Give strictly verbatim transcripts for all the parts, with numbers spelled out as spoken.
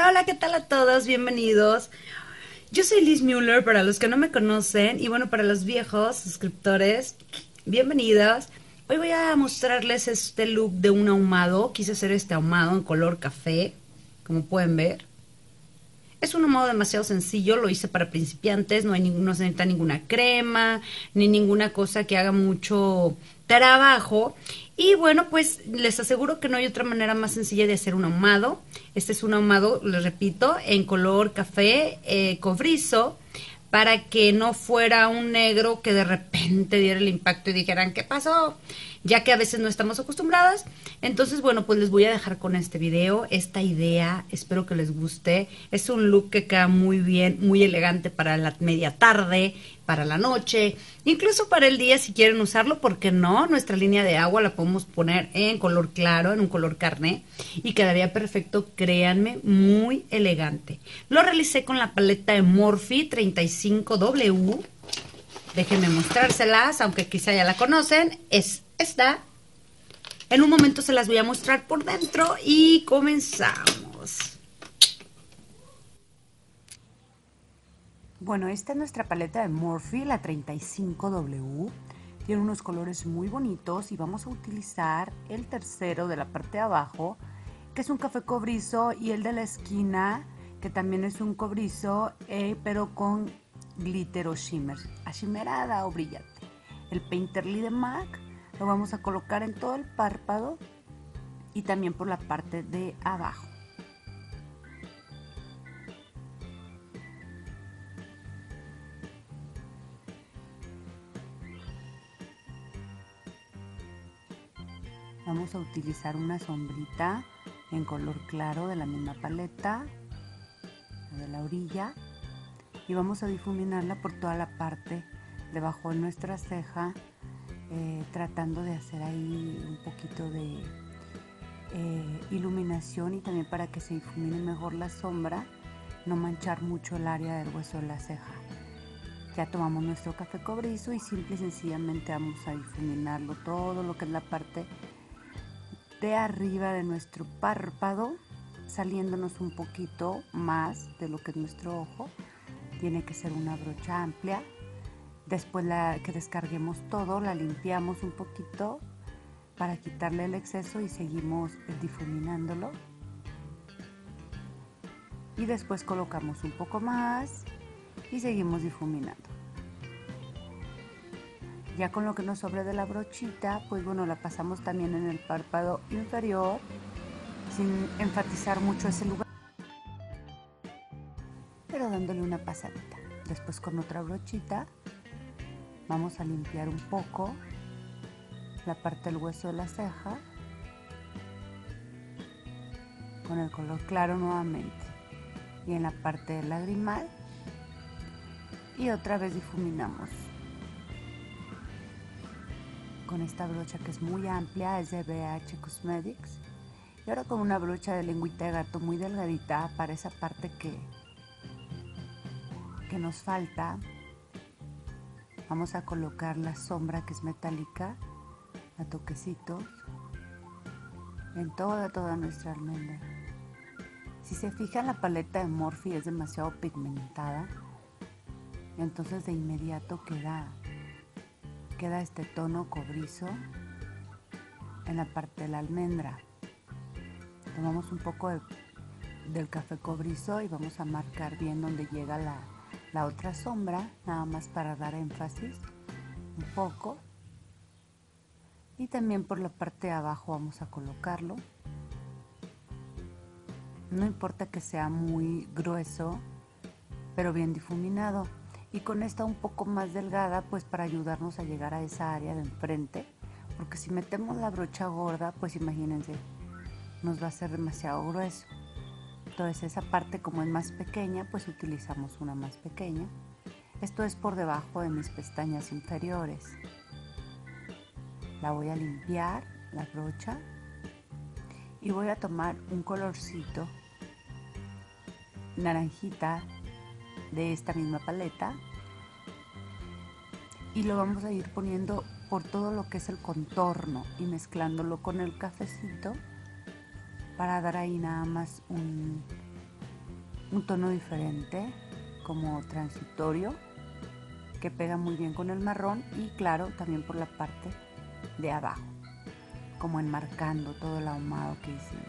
Hola, hola, ¿qué tal a todos? Bienvenidos. Yo soy Liz Müller, para los que no me conocen, y bueno, para los viejos suscriptores, bienvenidos. Hoy voy a mostrarles este look de un ahumado. Quise hacer este ahumado en color café, como pueden ver. Es un ahumado demasiado sencillo, lo hice para principiantes, no, hay ningún, no se necesita ninguna crema, ni ninguna cosa que haga mucho trabajo. Y bueno, pues les aseguro que no hay otra manera más sencilla de hacer un ahumado. Este es un ahumado, les repito, en color café eh, cobrizo, para que no fuera un negro que de repente diera el impacto y dijeran, ¿qué pasó? Ya que a veces no estamos acostumbradas. Entonces, bueno, pues les voy a dejar con este video, esta idea, espero que les guste. Es un look que queda muy bien, muy elegante para la media tarde, para la noche, incluso para el día si quieren usarlo, ¿por qué no? Nuestra línea de agua la podemos poner en color claro, en un color carné, y quedaría perfecto, créanme, muy elegante. Lo realicé con la paleta de Morphe treinta y cinco W. Déjenme mostrárselas, aunque quizá ya la conocen. Es esta. En un momento se las voy a mostrar por dentro y comenzamos. Bueno, esta es nuestra paleta de Morphe, la treinta y cinco W. Tiene unos colores muy bonitos y vamos a utilizar el tercero de la parte de abajo, que es un café cobrizo, y el de la esquina, que también es un cobrizo, eh, pero con glitter o shimmer, ashimerada o brillante. El Painterly de MAC lo vamos a colocar en todo el párpado y también por la parte de abajo. Vamos a utilizar una sombrita en color claro de la misma paleta, de la orilla, y vamos a difuminarla por toda la parte debajo de nuestra ceja, eh, tratando de hacer ahí un poquito de eh, iluminación, y también para que se difumine mejor la sombra, no manchar mucho el área del hueso de la ceja. Ya tomamos nuestro café cobrizo y simple y sencillamente vamos a difuminarlo todo lo que es la parte de arriba de nuestro párpado, saliéndonos un poquito más de lo que es nuestro ojo. Tiene que ser una brocha amplia. Después la, que descarguemos todo, la limpiamos un poquito para quitarle el exceso y seguimos difuminándolo. Y después colocamos un poco más y seguimos difuminando. Ya con lo que nos sobre de la brochita, pues bueno, la pasamos también en el párpado inferior, sin enfatizar mucho ese lugar, pero dándole una pasadita. Después con otra brochita vamos a limpiar un poco la parte del hueso de la ceja con el color claro nuevamente, y en la parte del lagrimal, y otra vez difuminamos con esta brocha que es muy amplia, es de B H Cosmetics. Y ahora con una brocha de lengüita de gato muy delgadita para esa parte que, que nos falta, vamos a colocar la sombra que es metálica a toquecitos en toda, toda nuestra almendra. Si se fijan, la paleta de Morphe es demasiado pigmentada, entonces de inmediato queda queda este tono cobrizo en la parte de la almendra. Tomamos un poco de, del café cobrizo y vamos a marcar bien donde llega la, la otra sombra, nada más para dar énfasis un poco. Y también por la parte de abajo vamos a colocarlo. No importa que sea muy grueso, pero bien difuminado. Y con esta un poco más delgada, pues para ayudarnos a llegar a esa área de enfrente, porque si metemos la brocha gorda, pues imagínense, nos va a ser demasiado grueso. Entonces esa parte, como es más pequeña, pues utilizamos una más pequeña. Esto es por debajo de mis pestañas inferiores. La voy a limpiar, la brocha, y voy a tomar un colorcito naranjita de esta misma paleta, y lo vamos a ir poniendo por todo lo que es el contorno y mezclándolo con el cafecito para dar ahí nada más un, un tono diferente, como transitorio, que pega muy bien con el marrón y claro, también por la parte de abajo, como enmarcando todo el ahumado que hicimos.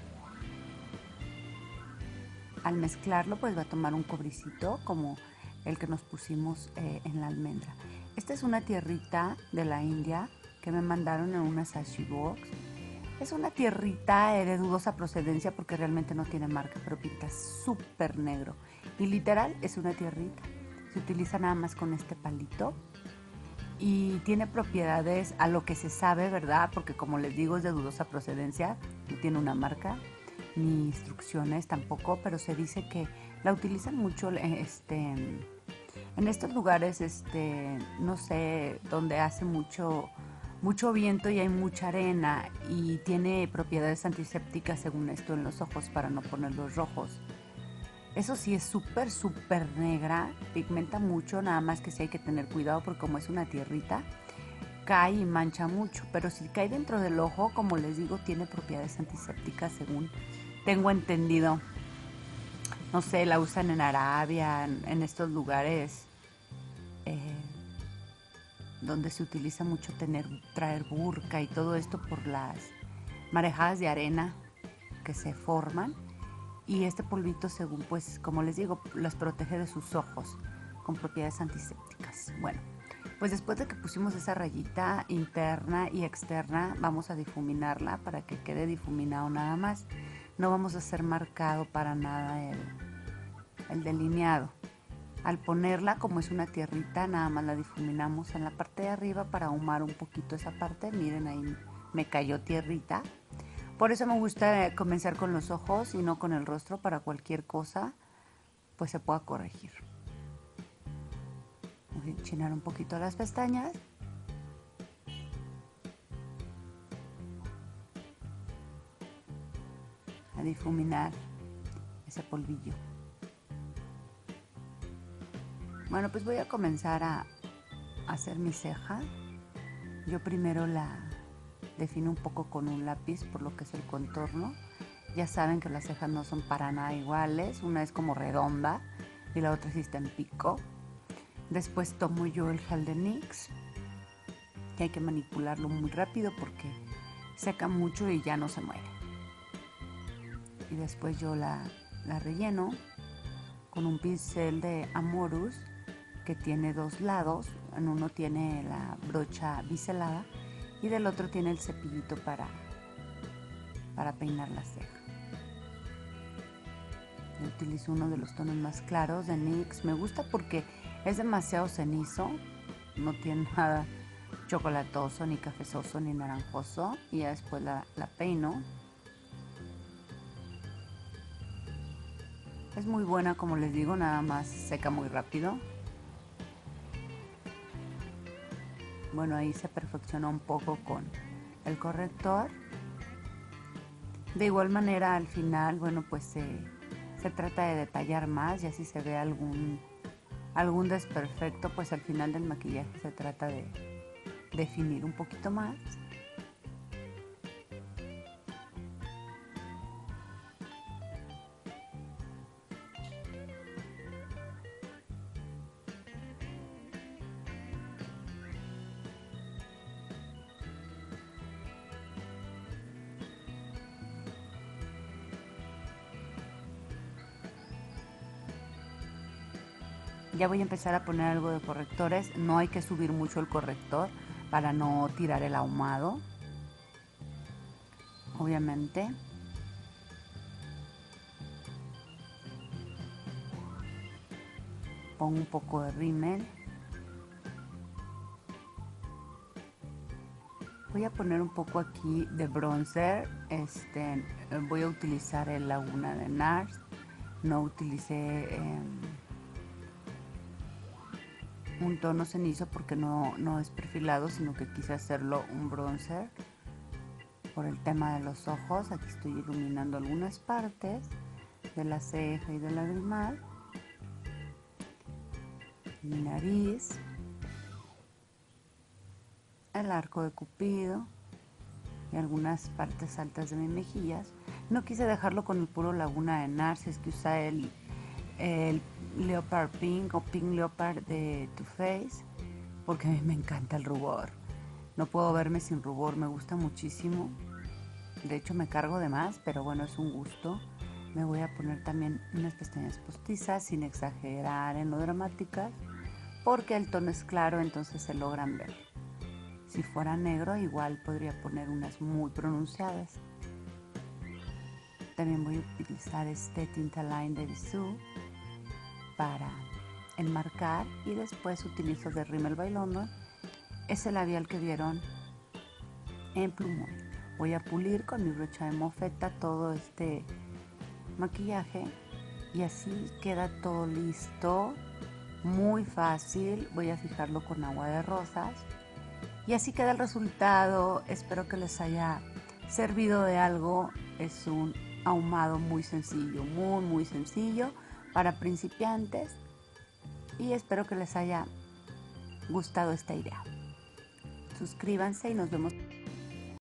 Al mezclarlo, pues va a tomar un cobricito como el que nos pusimos eh, en la almendra. Esta es una tierrita de la India que me mandaron en una sashi box. Es una tierrita de dudosa procedencia porque realmente no tiene marca, pero pinta súper negro. Y literal es una tierrita. Se utiliza nada más con este palito y tiene propiedades a lo que se sabe, ¿verdad? Porque como les digo es de dudosa procedencia, no tiene una marca ni instrucciones tampoco, pero se dice que la utilizan mucho este, en estos lugares, este, no sé, donde hace mucho, mucho viento y hay mucha arena y tiene propiedades antisépticas según esto en los ojos para no ponerlos rojos. Eso sí es súper, súper negra, pigmenta mucho, nada más que sí hay que tener cuidado porque como es una tierrita, cae y mancha mucho, pero si cae dentro del ojo, como les digo, tiene propiedades antisépticas según tengo entendido. No sé, la usan en Arabia, en, en estos lugares eh, donde se utiliza mucho tener, traer burka y todo esto por las marejadas de arena que se forman. Y este polvito, según, pues, como les digo, las protege de sus ojos con propiedades antisépticas. Bueno, pues después de que pusimos esa rayita interna y externa, vamos a difuminarla para que quede difuminado nada más. No vamos a hacer marcado para nada el, el delineado. Al ponerla, como es una tierrita, nada más la difuminamos en la parte de arriba para ahumar un poquito esa parte. Miren, ahí me cayó tierrita. Por eso me gusta comenzar con los ojos y no con el rostro, para cualquier cosa, pues se pueda corregir. Voy a enchinar un poquito las pestañas. A difuminar ese polvillo. Bueno, pues voy a comenzar a hacer mi ceja. Yo primero la defino un poco con un lápiz por lo que es el contorno. Ya saben que las cejas no son para nada iguales. Una es como redonda y la otra sí está en pico. Después tomo yo el gel de NYX, que hay que manipularlo muy rápido porque seca mucho y ya no se mueve. Y después yo la, la relleno con un pincel de Amorus que tiene dos lados. En uno tiene la brocha biselada y del otro tiene el cepillito para, para peinar la ceja. Yo utilizo uno de los tonos más claros de NYX. Me gusta porque es demasiado cenizo, no tiene nada chocolatoso, ni cafezoso, ni naranjoso. Y ya después la, la peino. Es muy buena, como les digo, nada más seca muy rápido. Bueno, ahí se perfeccionó un poco con el corrector. De igual manera, al final, bueno, pues se, se trata de detallar más, y así se ve algún, algún desperfecto, pues al final del maquillaje se trata de definir un poquito más. Ya voy a empezar a poner algo de correctores. No hay que subir mucho el corrector para no tirar el ahumado, obviamente. Pongo un poco de rímel. Voy a poner un poco aquí de bronzer. Este, voy a utilizar el Laguna de Nars. No utilicé eh, un tono cenizo porque no, no es perfilado, sino que quise hacerlo un bronzer por el tema de los ojos. Aquí estoy iluminando algunas partes de la ceja y del lagrimal, mi nariz, el arco de Cupido y algunas partes altas de mis mejillas. No quise dejarlo con el puro Laguna de Nars, es que usé el, el Leopard Pink o Pink Leopard de Too Faced, porque a mí me encanta el rubor. No puedo verme sin rubor, me gusta muchísimo. De hecho me cargo de más, pero bueno, es un gusto. Me voy a poner también unas pestañas postizas sin exagerar en lo dramáticas, porque el tono es claro, entonces se logran ver. Si fuera negro, igual podría poner unas muy pronunciadas. También voy a utilizar este Tintaline de Bisú para enmarcar, y después utilizo de Rimmel by London ese labial que vieron en plumón. Voy a pulir con mi brocha de mofeta todo este maquillaje y así queda todo listo, muy fácil. Voy a fijarlo con agua de rosas y así queda el resultado. Espero que les haya servido de algo. Es un ahumado muy sencillo, muy muy sencillo para principiantes, y espero que les haya gustado esta idea. Suscríbanse y nos vemos.